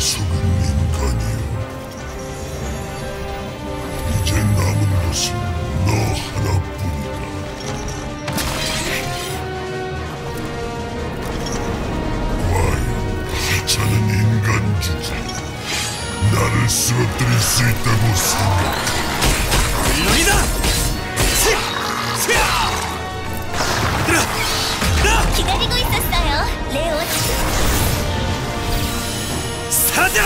어리석은 인간이여. 이제 남은 것은 너 하나뿐이다. 과연 하찮은 인간 주제, 나를 쓰러뜨릴 수 있다고 생각해. 물론이다! 기다리고 있었어요, 레온. 사라져라!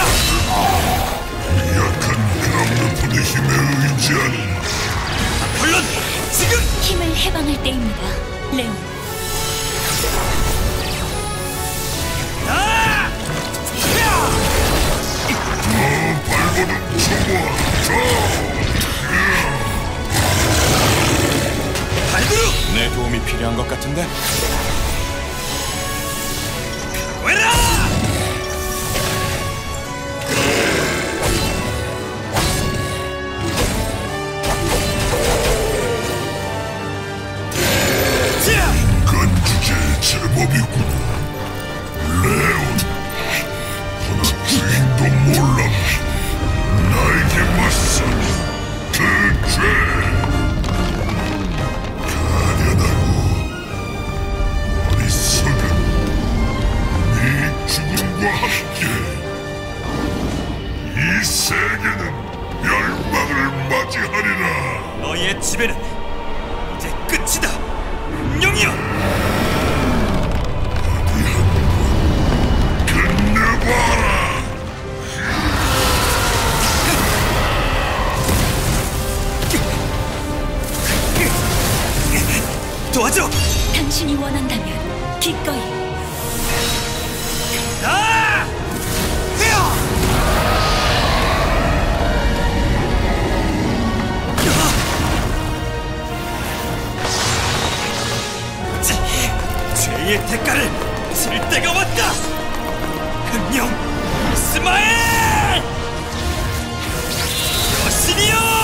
약한 그라운드폰의 힘에 의지하는 물론 지금! 힘을 해방할 때입니다, 레온. 발버둥 쳐봐. 발그루! 내 도움이 필요한 것 같은데? 왜라! 인간 주제의 제법이구나. 레온, 하나 주인도 몰라. 나에게 맞서는 그 죄. 가련하고 어리석은 네 죽음과 함께 이 세계는 멸망을 맞이하리라. 너의 지배는 이제 끝이다! 운명이여! 어디 한번 끝내봐라. 도와줘! 당신이 원한다면 기꺼이. 아! 죄의 대가를 칠 때가 왔다! 흥룡 이스마엘! 여신이여!